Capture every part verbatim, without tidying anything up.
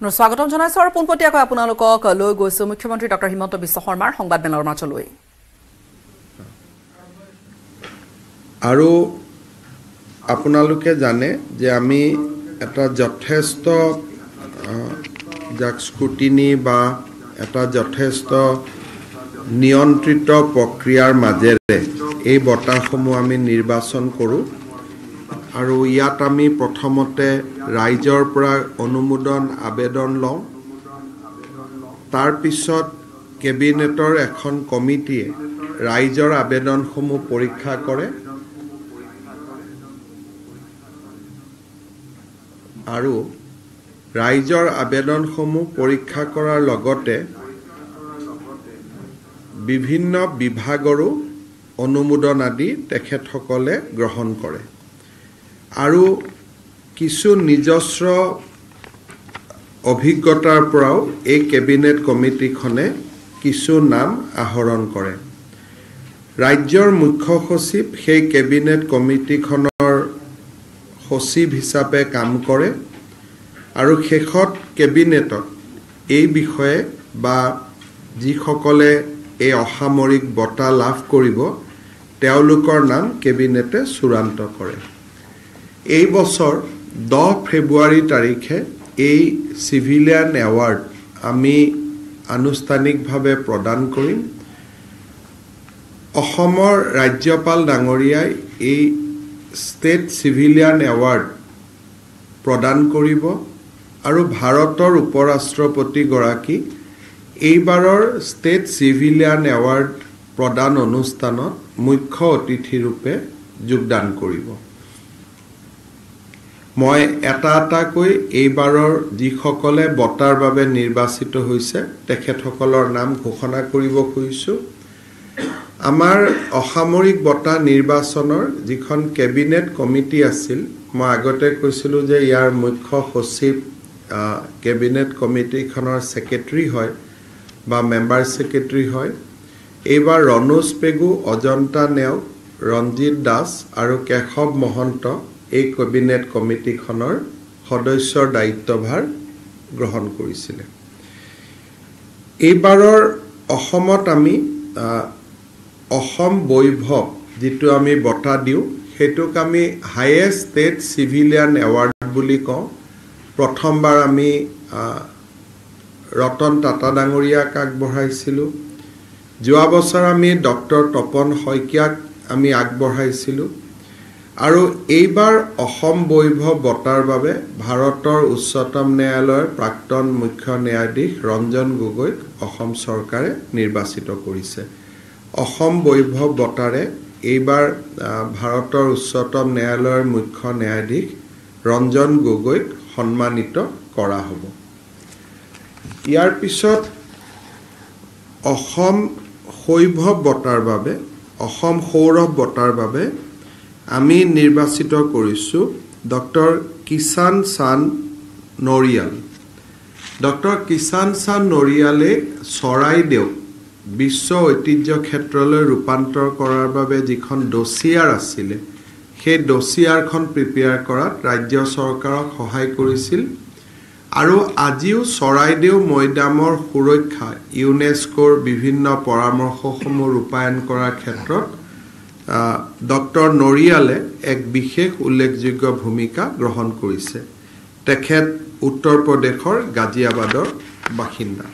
স্বাগতম জনাইছো আৰু পোনপটীয়াকৈ আপোনালোকক লৈ গৈছো মুখ্যমন্ত্ৰী ডক্টৰ হিমন্ত বিশ্ব শৰ্মাৰ সংবাদ মেলৰ মাছলৈ। আৰু আপোনালোকে জানে যে আমি এটা যথেষ্ট যাক স্ক্ৰুটিনি বা এটা যথেষ্ট নিয়ন্ত্ৰিত প্ৰক্ৰিয়াৰ মাজেৰে এই বঁটাসমূহ আমি নিৰ্বাচন কৰোঁ আৰু ইয়াত আমি প্ৰথমতে ৰাইজৰ পৰা অনুমোদন আবেদন লওঁ। তাৰ পিছত কেবিনেটৰ এখন কমিটিয়ে ৰাইজৰ আবেদনসমূহ পৰীক্ষা কৰে আৰু ৰাইজৰ আবেদনসমূহ পৰীক্ষা কৰাৰ লগতে বিভিন্ন বিভাগৰো অনুমোদন আদি তেখেতসকলে গ্ৰহণ কৰে আৰু কিছু নিজস্ব অভিজ্ঞতাৰ পৰাও এই কেবিনেট কমিটিখনে কিছু নাম আহৰণ কৰে। ৰাজ্যৰ মুখ্য সচিব সেই কেবিনেট কমিটিখনৰ সচিব হিচাপে কাম কৰে আৰু শেষত কেবিনেটত এই বিষয়ে বা যিসকলে এই অসামৰিক বঁটা লাভ কৰিব তেওঁলোকৰ নাম কেবিনেটে চূড়ান্ত কৰে। এই বছৰ দহ ফেব্ৰুৱাৰী তাৰিখে এই চিভিলিয়ান এৱাৰ্ড আমি আনুষ্ঠানিকভাৱে প্ৰদান কৰিম। অসমৰ ৰাজ্যপাল ডাঙৰীয়াই এই ষ্টেট চিভিলিয়ান এৱাৰ্ড প্ৰদান কৰিব আৰু ভাৰতৰ উপৰাষ্ট্ৰপতিগৰাকী এইবাৰৰ ষ্টেট চিভিলিয়ান এৱাৰ্ড প্ৰদান অনুষ্ঠানত মুখ্য অতিথিৰূপে যোগদান কৰিব। মই এটা এটাকৈ এইবাৰৰ যিসকলে বঁটাৰ বাবে নিৰ্বাচিত হৈছে তেখেতসকলৰ নাম ঘোষণা কৰিব খুজিছোঁ। আমাৰ অসামৰিক বঁটা নিৰ্বাচনৰ যিখন কেবিনেট কমিটি আছিল, মই আগতে কৈছিলোঁ যে ইয়াৰ মুখ্য সচিব কেবিনেট কমিটিখনৰ ছেক্ৰেটাৰী হয় বা মেম্বাৰ ছেক্ৰেটাৰী হয়। এইবাৰ ৰণোজ পেগু, অজন্তা নেওগ, ৰঞ্জিত দাস আৰু কেশৱ মহন্ত এই কেবিনেট কমিটিখনৰ সদস্যৰ দায়িত্বভাৰ গ্ৰহণ কৰিছিলে। এইবাৰৰ অসমত আমি অসম বৈভৱ যিটো আমি বঁটা দিওঁ সেইটোক আমি হায়েষ্ট ষ্টেট চিভিলিয়ান এৱাৰ্ড বুলি কওঁ। প্ৰথমবাৰ আমি ৰতন টাটা ডাঙৰীয়াক আগবঢ়াইছিলোঁ। যোৱা বছৰ আমি ডক্টৰ তপন শইকীয়াক আমি আগবঢ়াইছিলোঁ আৰু এইবাৰ অসম বৈভৱ বঁটাৰ বাবে ভাৰতৰ উচ্চতম ন্যায়ালয়ৰ প্ৰাক্তন মুখ্য ন্যায়াধীশ ৰঞ্জন গগৈক অসম চৰকাৰে নিৰ্বাচিত কৰিছে। অসম বৈভৱ বঁটাৰে এইবাৰ ভাৰতৰ উচ্চতম ন্যায়ালয়ৰ মুখ্য ন্যায়াধীশ ৰঞ্জন গগৈক সন্মানিত কৰা হ'ব। ইয়াৰ পিছত অসম শৈভৱ বঁটাৰ বাবে অসম সৌৰভ বঁটাৰ বাবে আমি নিৰ্বাচিত কৰিছোঁ ডক্টৰ কিষাণ চান্দ নৰিয়াল। ডক্টৰ কিষাণ চান্দ নৰিয়ালে চৰাইদেউ বিশ্ব ঐতিহ্য ক্ষেত্ৰলৈ ৰূপান্তৰ কৰাৰ বাবে যিখন ডচিয়াৰ আছিলে সেই ডচিয়াৰখন প্ৰিপেয়াৰ কৰাত ৰাজ্য চৰকাৰক সহায় কৰিছিল আৰু আজিও চৰাইদেউ মৈদামৰ সুৰক্ষা ইউনেস্কোৰ বিভিন্ন পৰামৰ্শসমূহ ৰূপায়ণ কৰাৰ ক্ষেত্ৰত ডক্টৰ নৰিয়ালে এক বিশেষ উল্লেখযোগ্য ভূমিকা গ্ৰহণ কৰিছে। তেখেত উত্তৰ প্ৰদেশৰ গাজিয়াবাদৰ বাসিন্দা।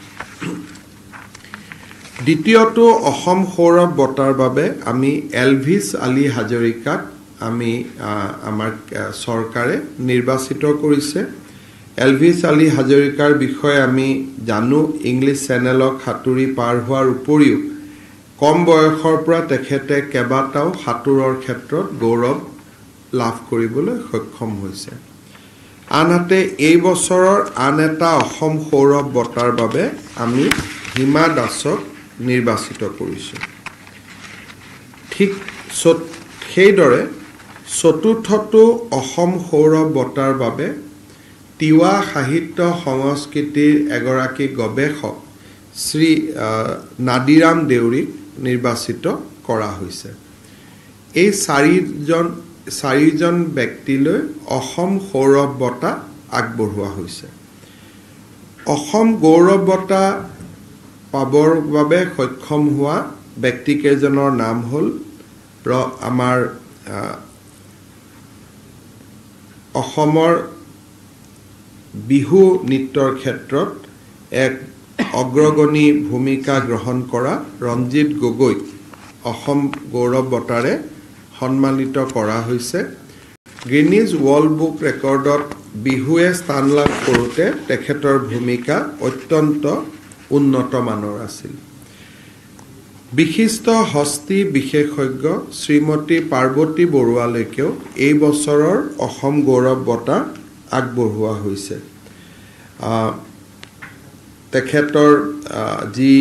দ্বিতীয়টো অসম সৌৰভ বঁটাৰ বাবে আমি এলভিছ আলী হাজৰিকাক আমি আমাৰ চৰকাৰে নিৰ্বাচিত কৰিছে। এলভিছ আলী হাজৰিকাৰ বিষয়ে আমি জানো, ইংলিছ চেনেলক সাঁতুৰি পাৰ হোৱাৰ উপৰিও কম বয়সৰ পৰা তেখেতে কেইবাটাও সাঁতোৰৰ ক্ষেত্ৰত গৌৰৱ লাভ কৰিবলৈ সক্ষম হৈছে। আনহাতে এই বছৰৰ আন এটা অসম সৌৰভ বঁটাৰ বাবে আমি হিমা দাসক নিৰ্বাচিত কৰিছোঁ। ঠিক সেইদৰে চতুৰ্থটো অসম সৌৰভ বঁটাৰ বাবে তিৱা সাহিত্য সংস্কৃতিৰ এগৰাকী গৱেষক শ্ৰী নাদিৰাম দেউৰীক নিৰ্বাচিত কৰা হৈছে। এই চাৰিজন চাৰিজন ব্যক্তিলৈ অসম সৌৰভ বঁটা আগবঢ়োৱা হৈছে। অসম গৌৰৱ বঁটা পাবৰ বাবে সক্ষম হোৱা ব্যক্তিকেইজনৰ নাম হ'ল আমাৰ অসমৰ বিহু নৃত্যৰ ক্ষেত্ৰত এক অগ্ৰগণী ভূমিকা গ্ৰহণ কৰা ৰঞ্জিত গগৈ অসম গৌৰৱ বঁটাৰে সন্মানিত কৰা হৈছে। গিনিজ ৱৰ্ল্ড বুক ৰেকৰ্ডত বিহুৱে স্থান লাভ কৰোঁতে তেখেতৰ ভূমিকা অত্যন্ত উন্নত মানৰ আছিল। বিশিষ্ট হস্তি বিশেষজ্ঞ শ্ৰীমতী পাৰ্বতী বৰুৱালৈকেও এই বছৰৰ অসম গৌৰৱ বঁটা আগবঢ়োৱা হৈছে। তেখেতৰ যি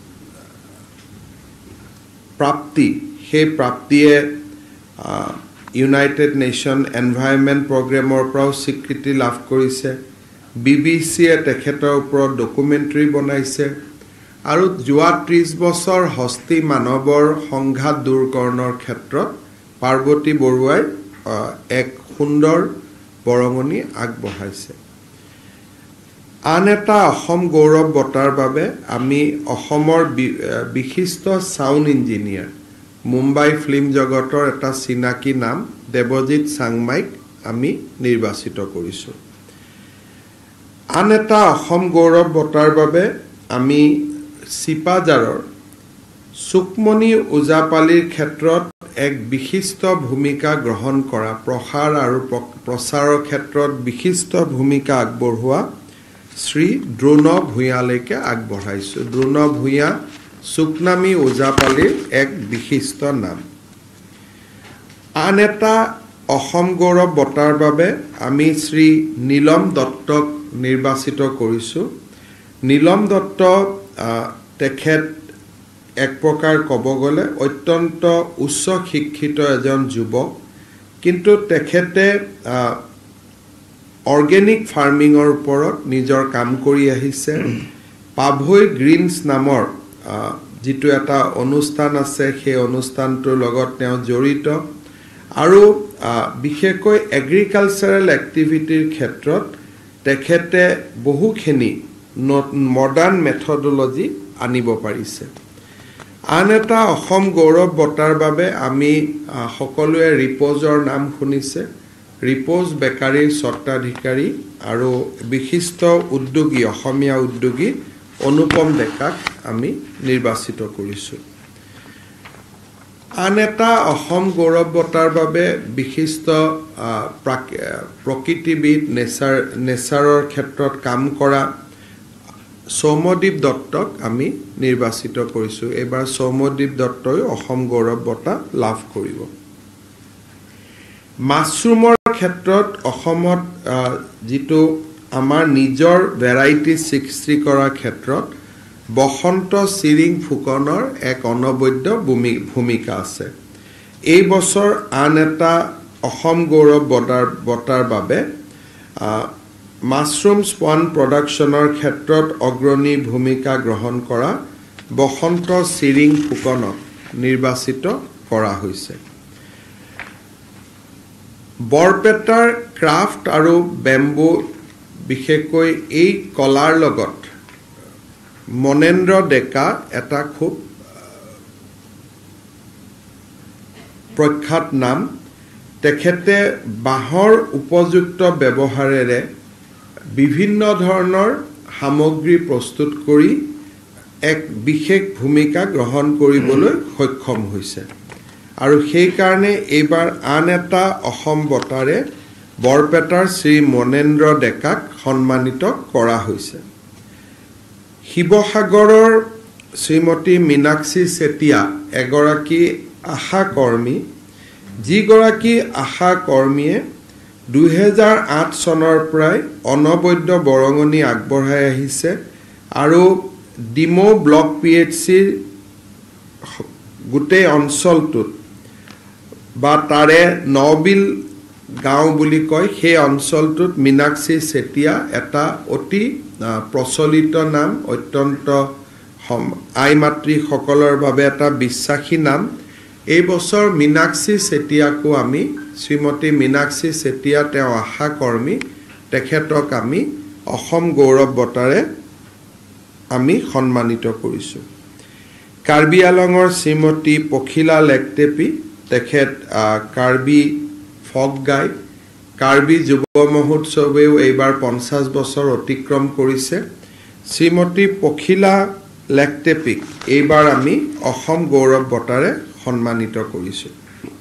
প্ৰাপ্তি সেই প্ৰাপ্তিয়ে ইউনাইটেড নেশ্যন এনভাইৰনমেণ্ট প্ৰগ্ৰেমৰ পৰাও স্বীকৃতি লাভ কৰিছে। বি বি চিয়ে তেখেতৰ ওপৰত ডকুমেণ্টাৰী বনাইছে আৰু যোৱা ত্ৰিছ বছৰ হস্তি মানৱৰ সংঘাত দূৰকৰণৰ ক্ষেত্ৰত পাৰ্বতী বৰুৱাই এক সুন্দৰ বৰঙণি আগবঢ়াইছে। আন এটা অসম গৌৰৱ বঁটাৰ বাবে আমি অসমৰ বিশিষ্ট ছাউণ্ড ইঞ্জিনিয়াৰ মুম্বাই ফিল্ম জগতৰ এটা চিনাকি নাম দেৱজিৎ চাংমাইক আমি নিৰ্বাচিত কৰিছোঁ। আন এটা অসম গৌৰৱ বঁটাৰ বাবে আমি চিপাঝাৰৰ সুকমণি ওজাপালিৰ ক্ষেত্ৰত এক বিশিষ্ট ভূমিকা গ্ৰহণ কৰা প্ৰসাৰ আৰু প্ৰচাৰৰ ক্ষেত্ৰত বিশিষ্ট ভূমিকা আগবঢ়োৱা শ্ৰী দ্ৰোণ ভূঞালৈকে আগবঢ়াইছোঁ। দ্ৰোণ ভূঞা সুকনামী ওজাপালিৰ এক বিশিষ্ট নাম। আন এটা অসম গৌৰৱ বঁটাৰ বাবে আমি শ্ৰী নীলম দত্তক নিৰ্বাচিত কৰিছোঁ। নীলম দত্ত তেখেত এক প্ৰকাৰ ক'ব গ'লে অত্যন্ত উচ্চ শিক্ষিত এজন যুৱক, কিন্তু তেখেতে অৰ্গেনিক ফাৰ্মিঙৰ ওপৰত নিজৰ কাম কৰি আহিছে। পাভৈ গ্ৰীণছ নামৰ যিটো এটা অনুষ্ঠান আছে সেই অনুষ্ঠানটোৰ লগত তেওঁ জড়িত আৰু বিশেষকৈ এগ্ৰিকালচাৰেল এক্টিভিটিৰ ক্ষেত্ৰত তেখেতে বহুখিনি মডাৰ্ণ মেথডলজি আনিব পাৰিছে। আন এটা অসম গৌৰৱ বঁটাৰ বাবে আমি সকলোৱে ৰিপ'জৰ নাম শুনিছে। ৰিপ'জ বেকাৰীৰ স্বত্বাধিকাৰী আৰু বিশিষ্ট উদ্যোগী অসমীয়া উদ্যোগী অনুপম ডেকাক আমি নিৰ্বাচিত কৰিছোঁ। আন এটা অসম গৌৰৱ বঁটাৰ বাবে বিশিষ্ট প্ৰকৃতিবিদ নেচাৰ নেচাৰৰ ক্ষেত্ৰত কাম কৰা সৌম্যদীপ দত্তক আমি নিৰ্বাচিত কৰিছোঁ। এইবাৰ সৌম্যদীপ দত্তই অসম গৌৰৱ বঁটা লাভ কৰিব। মাছৰুমৰ ক্ষেত্ৰত অসমত যিটো আমাৰ নিজৰ ভেৰাইটি সৃষ্টি কৰাৰ ক্ষেত্ৰত বসন্ত চিৰিং ফুকনৰ এক অনবদ্য ভূমিকা আছে। এই বছৰ আন এটা অসম গৌৰৱ বঁটাৰ বঁটাৰ বাবে মাছৰুম স্পান প্ৰডাকশ্যনৰ ক্ষেত্ৰত অগ্ৰণী ভূমিকা গ্ৰহণ কৰা বসন্ত চিৰিং ফুকনক নিৰ্বাচিত কৰা হৈছে। বৰপেটাৰ ক্ৰাফ্ট আৰু বেম্বু বিশেষকৈ এই কলাৰ লগত মনেন্দ্ৰ ডেকা এটা খুব প্ৰখ্যাত নাম। তেখেতে বাঁহৰ উপযুক্ত ব্যৱহাৰেৰে বিভিন্ন ধৰণৰ সামগ্ৰী প্ৰস্তুত কৰি এক বিশেষ ভূমিকা গ্ৰহণ কৰিবলৈ সক্ষম হৈছে আৰু সেইকাৰণে এইবাৰ আন এটা অসম বঁটাৰে বৰপেটাৰ শ্ৰী মনেন্দ্ৰ ডেকাক সন্মানিত কৰা হৈছে। শিৱসাগৰৰ শ্ৰীমতী মীনাক্ষী চেতিয়া এগৰাকী আশা কৰ্মী, যিগৰাকী আশা কৰ্মীয়ে দুহেজাৰ আঠ চনৰ পৰাই অনবদ্য বৰঙণি আগবঢ়াই আহিছে আৰু ডিমৌ ব্লক পি এইচ চিৰ গোটেই অঞ্চলটোত বা তাৰে নবিল গাঁও বুলি কয় সেই অঞ্চলটোত মীনাক্ষী চেতিয়া এটা অতি প্ৰচলিত নাম, অত্যন্ত আই মাতৃসকলৰ বাবে এটা বিশ্বাসী নাম। এই বছৰ মীনাক্ষী চেতিয়াকো আমি শ্ৰীমতী মীনাক্ষী চেতিয়া তেওঁ আশা কৰ্মী, তেখেতক আমি অসম গৌৰৱ বঁটাৰে আমি সন্মানিত কৰিছোঁ। কাৰ্বি আলঙৰ শ্ৰীমতী পখিলা লেকটেপি, তেখেত কাৰ্বি ফক গাই। কাৰ্বি যুৱ মহোৎসৱেও এইবাৰ পঞ্চাছ বছৰ অতিক্ৰম কৰিছে। শ্ৰীমতী পখিলা লেকটেপিক এইবাৰ আমি অসম গৌৰৱ বঁটাৰে সন্মানিত কৰিছোঁ।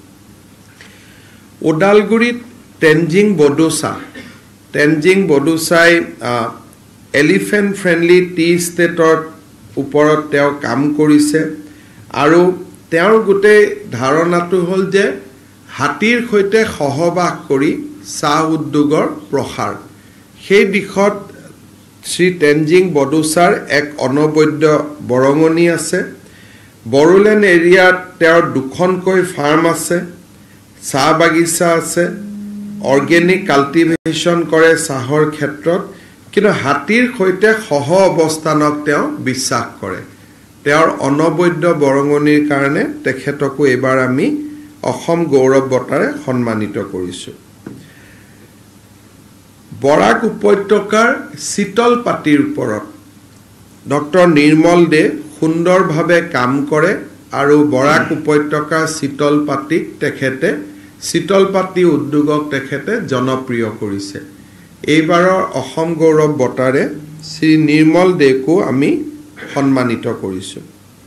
ওদালগুৰিত তেনজিং বডোচা তেনজিং বডোচাই এলিফেণ্ট ফ্ৰেণ্ডলি টি ষ্টেটৰ ওপৰত তেওঁ কাম কৰিছে আৰু তেওঁৰ গোটেই ধাৰণাটো হ'ল যে হাতীৰ সৈতে সহবাস কৰি চাহ উদ্যোগৰ প্ৰসাৰ। সেই দিশত শ্ৰী তেনজিং বডোচাৰ এক অনবদ্য বৰঙণি আছে। বড়োলেণ্ড এৰিয়াত তেওঁৰ দুখনকৈ ফাৰ্ম আছে, চাহ বাগিচা আছে, অৰ্গেনিক কাল্টিভেশ্যন কৰে চাহৰ ক্ষেত্ৰত, কিন্তু হাতীৰ সৈতে সহ অৱস্থানক তেওঁ বিশ্বাস কৰে। তেওঁৰ অনবদ্য বৰঙণিৰ কাৰণে তেখেতকো এইবাৰ আমি অসম গৌৰৱ বঁটাৰে সন্মানিত কৰিছোঁ। বৰাক উপত্যকাৰ শীতল পাতিৰ ওপৰত ডক্টৰ নিৰ্মল দে সুন্দৰভাৱে কাম কৰে আৰু বৰাক উপত্যকাৰ শীতল পাতিক তেখেতে শীতল পাতি উদ্যোগক তেখেতে জনপ্ৰিয় কৰিছে। এইবাৰৰ অসম গৌৰৱ বঁটাৰে শ্ৰী নিৰ্মল দেকো আমি সন্মানিত কৰিছোঁ।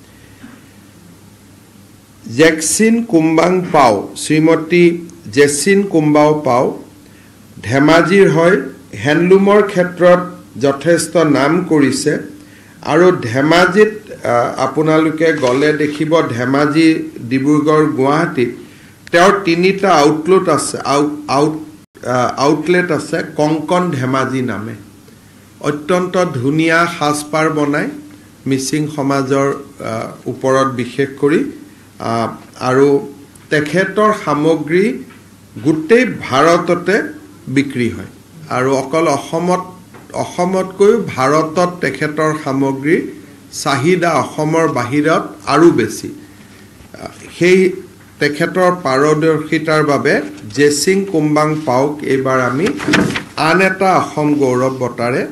জেকচিন কুম্বাং পাও, শ্ৰীমতী জেচিন কুম্বাও পাও ধেমাজিৰ হয়। হেণ্ডলুমৰ ক্ষেত্ৰত যথেষ্ট নাম কৰিছে আৰু ধেমাজিত আপোনালোকে গ'লে দেখিব ধেমাজি, ডিব্ৰুগড়, গুৱাহাটীত তেওঁৰ তিনিটা আউটলেট আছে আউট আউটলেট আছে কংকন ধেমাজি নামে। অত্যন্ত ধুনীয়া সাজপাৰ বনায় মিচিং সমাজৰ ওপৰত বিশেষ কৰি, আৰু তেখেতৰ সামগ্ৰী গোটেই ভাৰততে বিক্ৰী হয় আৰু অকল অসমত অসমতকৈও ভাৰতত তেখেতৰ সামগ্ৰীৰ চাহিদা অসমৰ বাহিৰত আৰু বেছি। সেই তেখেতৰ পাৰদৰ্শিতাৰ বাবে জেচিং কুম্বাং পাওক এইবাৰ আমি আন এটা অসম গৌৰৱ বঁটাৰে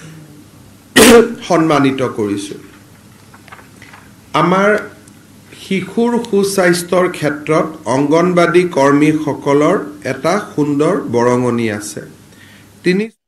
সন্মানিত কৰিছোঁ। আমাৰ শিশুৰ সুস্বাস্থ্যৰ ক্ষেত্ৰত অংগনবাদী কৰ্মীসকলৰ এটা সুন্দৰ বৰঙণি আছে। তিনি